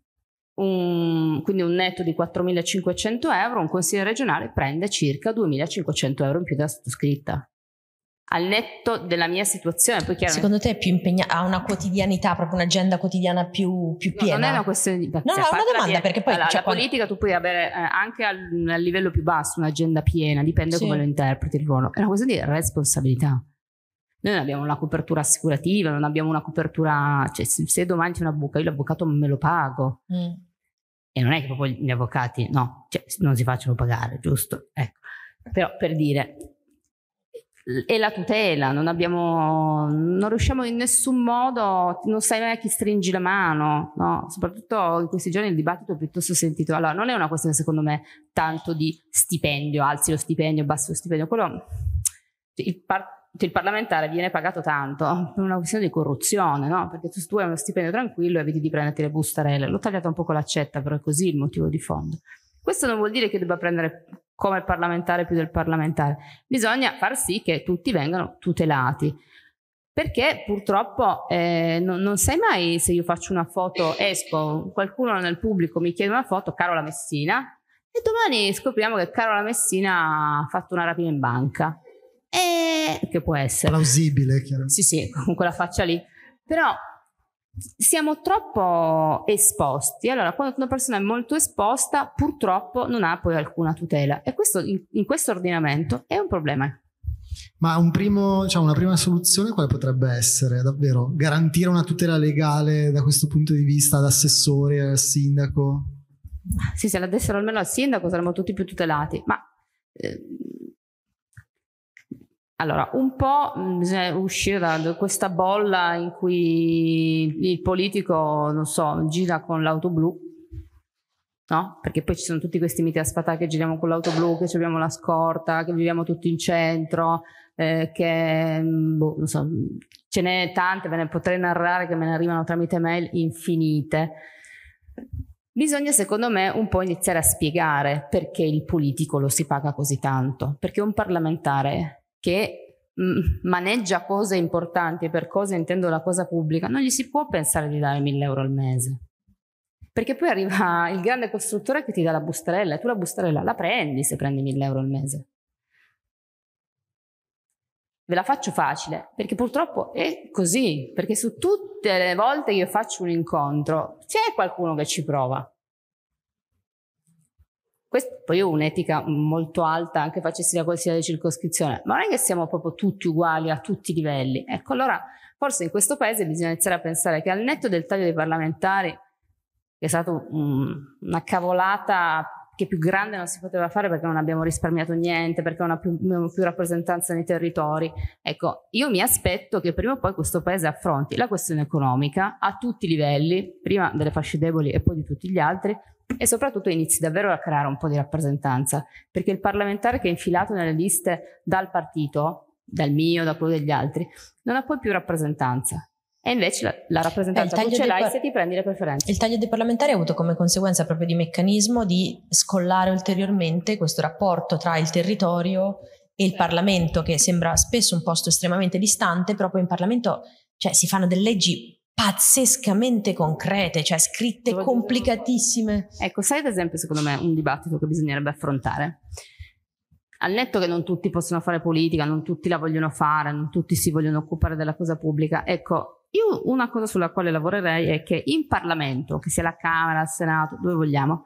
un, quindi un netto di quattromilacinquecento euro, un consigliere regionale prende circa duemilacinquecento euro in più della sottoscritta. Al netto della mia situazione, poi chiaro, secondo te è più impegnata, ha una quotidianità, proprio un'agenda quotidiana più, più piena? No, non è una questione di... No, no, è una domanda, perché poi... Allora, cioè, la quando... politica tu puoi avere eh, anche al, al livello più basso un'agenda piena, dipende sì. come lo interpreti il ruolo. È una questione di responsabilità. Noi non abbiamo una copertura assicurativa, non abbiamo una copertura... Cioè, se, se domani c'è una buca, io l'avvocato me lo pago. Mm. E non è che proprio gli avvocati, no, cioè, non si facciano pagare, giusto? Ecco. Però per dire... E la tutela, non abbiamo, non riusciamo in nessun modo, non sai mai a chi stringi la mano, no? Soprattutto in questi giorni il dibattito è piuttosto sentito. Allora, non è una questione secondo me tanto di stipendio, alzi lo stipendio, bassi lo stipendio, quello il par- il parlamentare viene pagato tanto per una questione di corruzione, no? Perché tu, tu hai uno stipendio tranquillo e eviti di prenderti le bustarelle. L'ho tagliata un po' con l'accetta, però è così il motivo di fondo. Questo non vuol dire che debba prendere come parlamentare più del parlamentare. Bisogna far sì che tutti vengano tutelati. Perché purtroppo eh, non, non sai mai se io faccio una foto, esco, qualcuno nel pubblico mi chiede una foto, Carola Messina, e domani scopriamo che Carola Messina ha fatto una rapina in banca. E che può essere plausibile, chiaro. Sì, sì, con quella faccia lì. Però siamo troppo esposti. Allora, quando una persona è molto esposta, purtroppo non ha poi alcuna tutela. E questo in, in questo ordinamento è un problema. Ma un primo, diciamo, una prima soluzione quale potrebbe essere? Davvero garantire una tutela legale da questo punto di vista ad assessori, al sindaco? Sì, se la dessero almeno al sindaco saremmo tutti più tutelati, ma eh, allora un po' bisogna uscire da questa bolla in cui il politico, non so, gira con l'auto blu, no? Perché poi ci sono tutti questi miti a sfatare che giriamo con l'auto blu, che abbiamo la scorta, che viviamo tutti in centro, eh, che boh, non so, ce n'è tante, ve ne potrei narrare che me ne arrivano tramite mail infinite. Bisogna, secondo me, un po' iniziare a spiegare perché il politico lo si paga così tanto, perché un parlamentare che mh, maneggia cose importanti, per cose intendo la cosa pubblica, non gli si può pensare di dare mille euro al mese, perché poi arriva il grande costruttore che ti dà la bustarella e tu la bustarella la prendi se prendi mille euro al mese. Ve la faccio facile, perché purtroppo è così, perché su tutte le volte che io faccio un incontro c'è qualcuno che ci prova. Questo, poi io ho un'etica molto alta, anche facessi la qualsiasi circoscrizione, ma non è che siamo proprio tutti uguali a tutti i livelli. Ecco, allora forse in questo paese bisogna iniziare a pensare che al netto del taglio dei parlamentari, che è stata um, una cavolata che più grande non si poteva fare perché non abbiamo risparmiato niente, perché non abbiamo più rappresentanza nei territori. Ecco, io mi aspetto che prima o poi questo paese affronti la questione economica a tutti i livelli, prima delle fasce deboli e poi di tutti gli altri, e soprattutto inizi davvero a creare un po' di rappresentanza, perché il parlamentare che è infilato nelle liste dal partito, dal mio, da quello degli altri, non ha poi più rappresentanza. E invece la, la rappresentanza tu ce l'hai se ti prendi le preferenze. Il taglio dei parlamentari ha avuto come conseguenza proprio di meccanismo di scollare ulteriormente questo rapporto tra il territorio e il Parlamento, che sembra spesso un posto estremamente distante, però poi in Parlamento, cioè, si fanno delle leggi pazzescamente concrete, cioè scritte Dove complicatissime. Ecco, sai ad esempio secondo me un dibattito che bisognerebbe affrontare? Al netto che non tutti possono fare politica, non tutti la vogliono fare, non tutti si vogliono occupare della cosa pubblica, ecco, io una cosa sulla quale lavorerei è che in Parlamento, che sia la Camera, il Senato, dove vogliamo,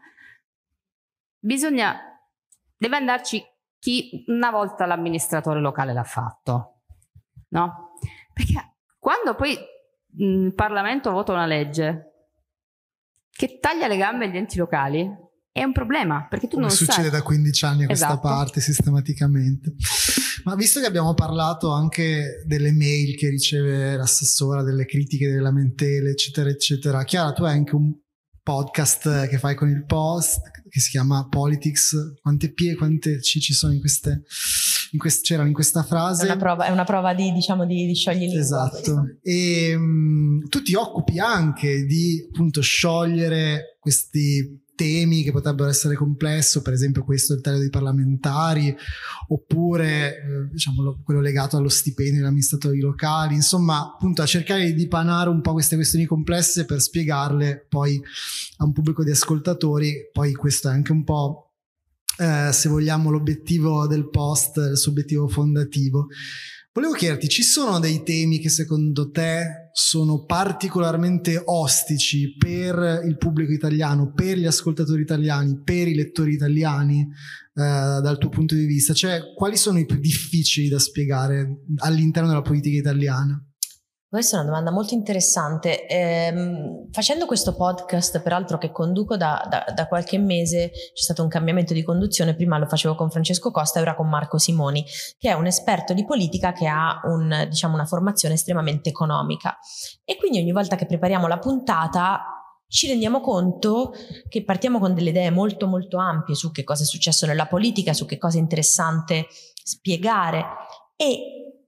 bisogna, deve andarci chi una volta l'amministratore locale l'ha fatto, no? Perché quando poi il Parlamento vota una legge che taglia le gambe agli enti locali, è un problema, perché tu Come non succede sai. da quindici anni a questa Esatto. parte sistematicamente. Ma visto che abbiamo parlato anche delle mail che riceve l'assessora, delle critiche, delle lamentele, eccetera, eccetera, Chiara, tu hai anche un podcast che fai con il Post che si chiama Politics. Quante P, quante C ci sono in queste, in queste c'erano in questa frase? È una prova, è una prova di, diciamo, di, di scioglilingua. Esatto. E um, tu ti occupi anche di appunto sciogliere questi temi che potrebbero essere complessi, per esempio questo del taglio dei parlamentari, oppure eh, diciamo quello legato allo stipendio degli amministratori locali, insomma appunto a cercare di dipanare un po' queste questioni complesse per spiegarle poi a un pubblico di ascoltatori. Poi questo è anche un po' eh, se vogliamo l'obiettivo del Post, il suo obiettivo fondativo. Volevo chiederti, ci sono dei temi che secondo te sono particolarmente ostici per il pubblico italiano, per gli ascoltatori italiani, per i lettori italiani, eh, dal tuo punto di vista? Cioè, quali sono i più difficili da spiegare all'interno della politica italiana? Questa è una domanda molto interessante. Ehm, facendo questo podcast, peraltro che conduco da, da, da qualche mese, c'è stato un cambiamento di conduzione. Prima lo facevo con Francesco Costa e ora con Marco Simoni, che è un esperto di politica che ha un, diciamo, una formazione estremamente economica. E quindi ogni volta che prepariamo la puntata ci rendiamo conto che partiamo con delle idee molto molto ampie su che cosa è successo nella politica, su che cosa è interessante spiegare, e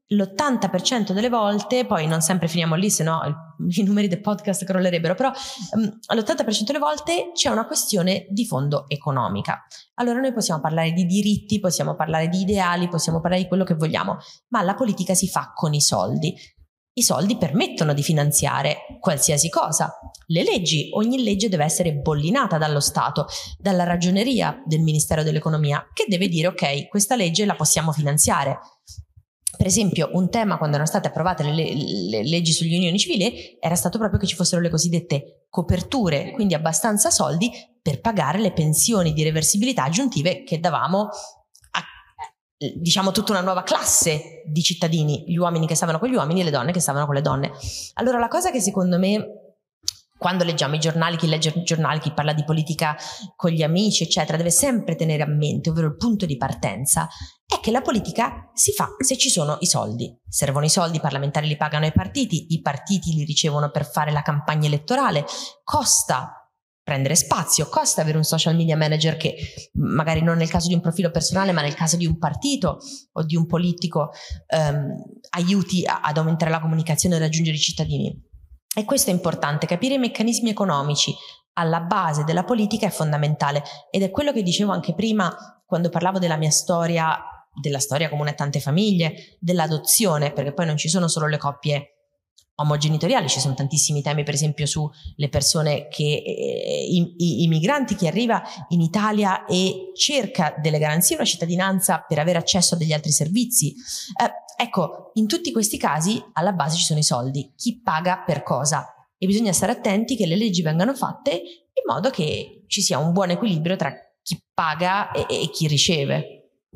l'ottanta per cento delle volte, poi non sempre finiamo lì, se no i numeri del podcast crollerebbero, però um, all'ottanta per cento delle volte c'è una questione di fondo economica. Allora noi possiamo parlare di diritti, possiamo parlare di ideali, possiamo parlare di quello che vogliamo, ma la politica si fa con i soldi. I soldi permettono di finanziare qualsiasi cosa. Le leggi, ogni legge deve essere bollinata dallo Stato, dalla ragioneria del Ministero dell'Economia, che deve dire ok, questa legge la possiamo finanziare. Per esempio, un tema quando erano state approvate le, le leggi sugli unioni civili era stato proprio che ci fossero le cosiddette coperture, quindi abbastanza soldi per pagare le pensioni di reversibilità aggiuntive che davamo a, diciamo, tutta una nuova classe di cittadini, gli uomini che stavano con gli uomini e le donne che stavano con le donne. Allora la cosa che secondo me, quando leggiamo i giornali, chi legge i giornali, chi parla di politica con gli amici, eccetera, deve sempre tenere a mente, ovvero il punto di partenza, è che la politica si fa se ci sono i soldi. Servono i soldi, i parlamentari li pagano ai partiti, i partiti li ricevono per fare la campagna elettorale, costa prendere spazio, costa avere un social media manager che magari non nel caso di un profilo personale, ma nel caso di un partito o di un politico ehm, aiuti a, ad aumentare la comunicazione e raggiungere i cittadini. E questo è importante, capire i meccanismi economici alla base della politica è fondamentale, ed è quello che dicevo anche prima quando parlavo della mia storia, della storia comune a tante famiglie, dell'adozione, perché poi non ci sono solo le coppie omogenitoriali, ci sono tantissimi temi, per esempio sulle persone che, eh, i, i, i migranti, chi arriva in Italia e cerca delle garanzie, una cittadinanza per avere accesso a degli altri servizi. Eh, ecco, in tutti questi casi alla base ci sono i soldi, chi paga per cosa, e bisogna stare attenti che le leggi vengano fatte in modo che ci sia un buon equilibrio tra chi paga e, e chi riceve.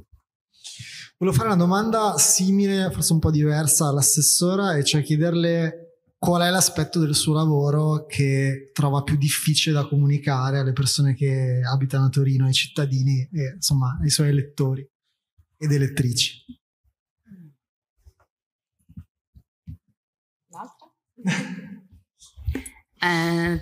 Volevo fare una domanda simile, forse un po' diversa all'assessora, e cioè chiederle qual è l'aspetto del suo lavoro che trova più difficile da comunicare alle persone che abitano a Torino, ai cittadini e insomma ai suoi elettori ed elettrici. eh,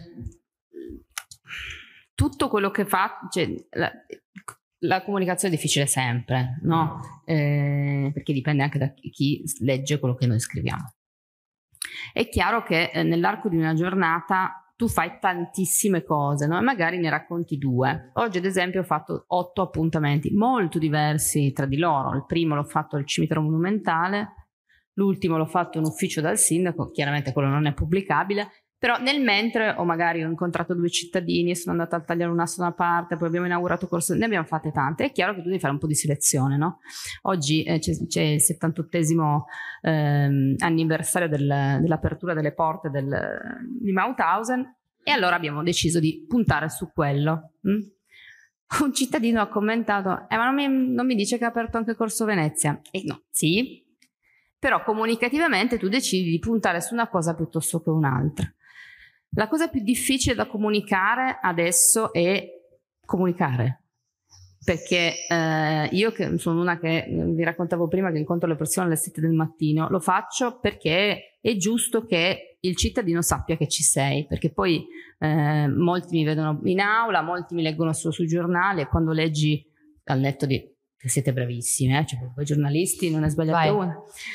tutto quello che fa, cioè, la, la comunicazione è difficile sempre, no? Eh, perché dipende anche da chi legge quello che noi scriviamo. È chiaro che eh, nell'arco di una giornata tu fai tantissime cose, no? E magari ne racconti due. Oggi ad esempio ho fatto otto appuntamenti molto diversi tra di loro. Il primo l'ho fatto al cimitero monumentale, l'ultimo l'ho fatto in ufficio dal sindaco, chiaramente quello non è pubblicabile, però nel mentre ho magari ho incontrato due cittadini, sono andata a tagliare un nastro da una parte, poi abbiamo inaugurato corso, ne abbiamo fatte tante. È chiaro che tu devi fare un po' di selezione, no? Oggi eh, c'è, c'è il settantottesimo ehm, anniversario del, dell'apertura delle porte del, di Mauthausen, e allora abbiamo deciso di puntare su quello. Mm? Un cittadino ha commentato, eh, ma non mi, non mi dice che ha aperto anche Corso Venezia? E no, sì, però comunicativamente tu decidi di puntare su una cosa piuttosto che un'altra. La cosa più difficile da comunicare adesso è comunicare, perché eh, io che sono una che vi raccontavo prima che incontro le persone alle sette del mattino, lo faccio perché è giusto che il cittadino sappia che ci sei, perché poi eh, molti mi vedono in aula, molti mi leggono solo sui giornali, e quando leggi, al netto di che siete bravissimi, eh? Cioè, voi giornalisti non ne sbagliate una.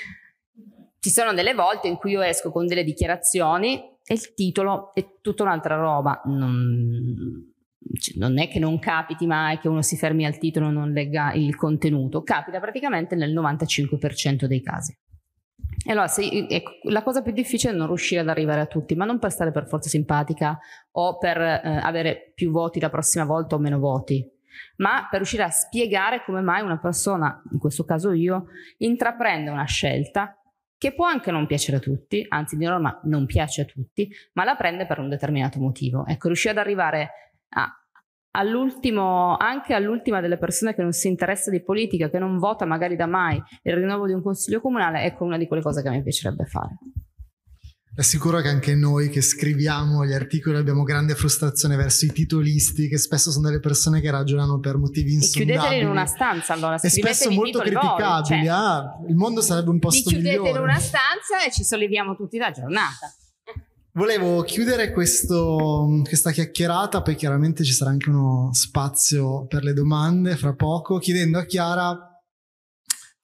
Ci sono delle volte in cui io esco con delle dichiarazioni e il titolo è tutta un'altra roba. Non, cioè, non è che non capiti mai che uno si fermi al titolo e non legga il contenuto, capita praticamente nel novantacinque per cento dei casi. E allora se, ecco, la cosa più difficile è non riuscire ad arrivare a tutti, ma non per stare per forza simpatica o per eh, avere più voti la prossima volta o meno voti, ma per riuscire a spiegare come mai una persona, in questo caso io, intraprende una scelta che può anche non piacere a tutti, anzi di norma non piace a tutti, ma la prende per un determinato motivo. Ecco, riuscire ad arrivare a, all'ultimo, anche all'ultima delle persone che non si interessa di politica, che non vota magari da mai il rinnovo di un consiglio comunale, ecco una di quelle cose che a me piacerebbe fare. È sicuro che anche noi che scriviamo gli articoli abbiamo grande frustrazione verso i titolisti, che spesso sono delle persone che ragionano per motivi insondabili. Chiudeteli in una stanza, allora, e spesso molto criticabili. Cioè, ah, il mondo sarebbe un posto migliore. Li chiudete in una stanza e ci solleviamo tutti la giornata. Volevo chiudere questo, questa chiacchierata, poi chiaramente ci sarà anche uno spazio per le domande fra poco, chiedendo a Chiara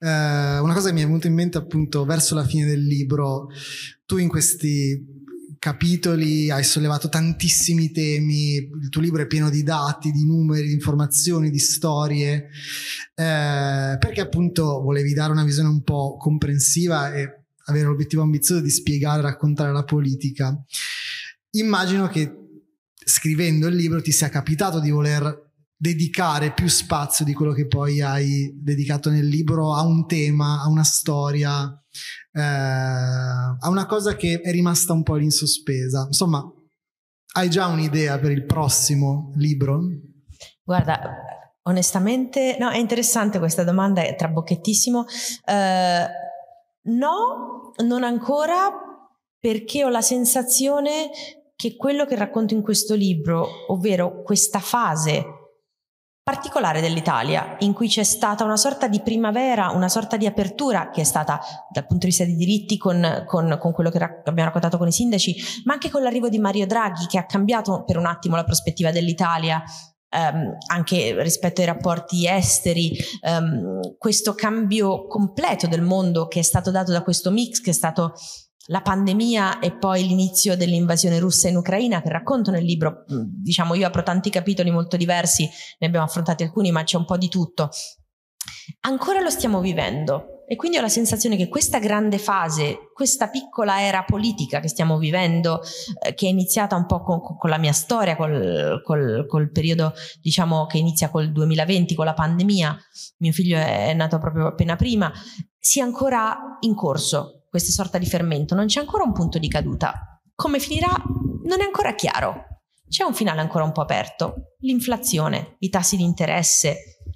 eh, una cosa che mi è venuta in mente appunto verso la fine del libro, tu in questi capitoli hai sollevato tantissimi temi, il tuo libro è pieno di dati, di numeri, di informazioni, di storie, eh, perché appunto volevi dare una visione un po' comprensiva e avere l'obiettivo ambizioso di spiegare e raccontare la politica. Immagino che scrivendo il libro ti sia capitato di voler dedicare più spazio di quello che poi hai dedicato nel libro a un tema, a una storia, eh, a una cosa che è rimasta un po' in sospesa. Insomma, hai già un'idea per il prossimo libro? Guarda, onestamente, no, è interessante questa domanda, è trabocchettissimo. Eh, no, non ancora, perché ho la sensazione che quello che racconto in questo libro, ovvero questa fase particolare dell'Italia in cui c'è stata una sorta di primavera, una sorta di apertura che è stata dal punto di vista dei diritti con, con, con quello che rac- abbiamo raccontato con i sindaci, ma anche con l'arrivo di Mario Draghi, che ha cambiato per un attimo la prospettiva dell'Italia, ehm, anche rispetto ai rapporti esteri, ehm, questo cambio completo del mondo che è stato dato da questo mix, che è stato la pandemia e poi l'inizio dell'invasione russa in Ucraina, che racconto nel libro. Diciamo, io apro tanti capitoli molto diversi, ne abbiamo affrontati alcuni, ma c'è un po' di tutto. Ancora lo stiamo vivendo e quindi ho la sensazione che questa grande fase, questa piccola era politica che stiamo vivendo, eh, che è iniziata un po' con, con la mia storia, col, col, col periodo, diciamo, che inizia col duemilaventi, con la pandemia, mio figlio è nato proprio appena prima, sia ancora in corso. Questa sorta di fermento, non c'è ancora un punto di caduta. Come finirà non è ancora chiaro. C'è un finale ancora un po' aperto. L'inflazione, i tassi di interesse,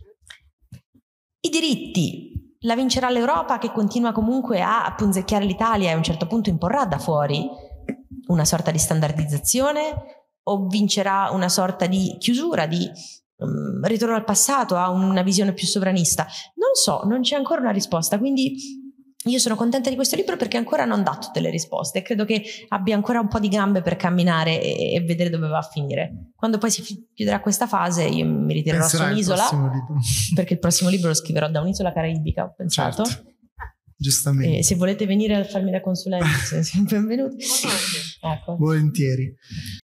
i diritti. La vincerà l'Europa, che continua comunque a punzecchiare l'Italia e a un certo punto imporrà da fuori una sorta di standardizzazione, o vincerà una sorta di chiusura, di um, ritorno al passato, a una visione più sovranista? Non so, non c'è ancora una risposta, quindi io sono contenta di questo libro perché ancora non dà tutte le risposte, credo che abbia ancora un po' di gambe per camminare e, e vedere dove va a finire. Quando poi si chiuderà questa fase io mi ritirerò Penserai su un'isola, il perché il prossimo libro lo scriverò da un'isola caraibica, ho pensato. Certo. Giustamente. E se volete venire a farmi da consulenza siete benvenuti. Ecco. Volentieri.